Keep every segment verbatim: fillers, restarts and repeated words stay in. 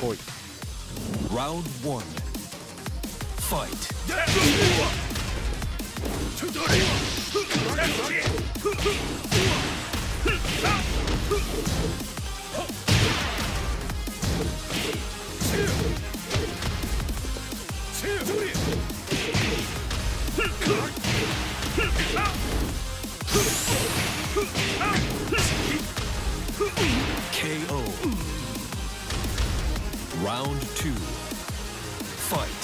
来い。 Round one. Fight. K O. Round two. Fight.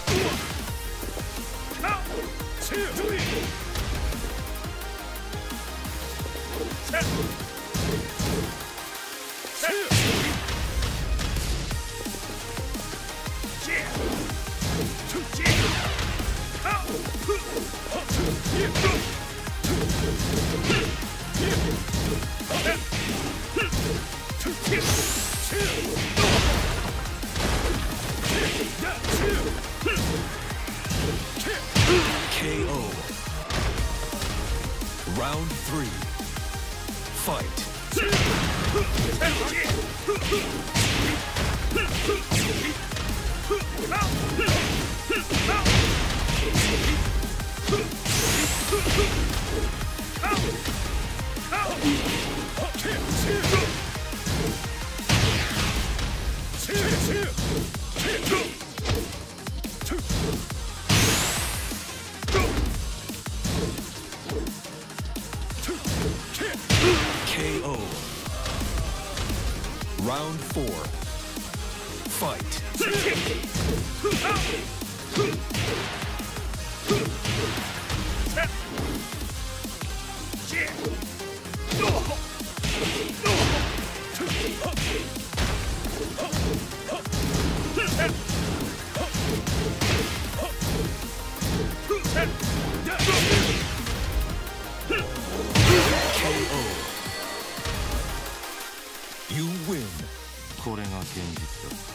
K O. Round three. Fight. K O. Round four. Fight. K O. You win. これが現実だ。